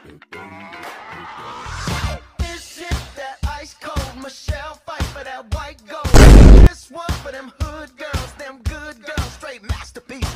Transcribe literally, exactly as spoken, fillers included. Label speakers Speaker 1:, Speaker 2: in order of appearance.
Speaker 1: This shit that ice cold. Michelle fight for that white gold. This one for them hood girls, them good girls, straight masterpiece.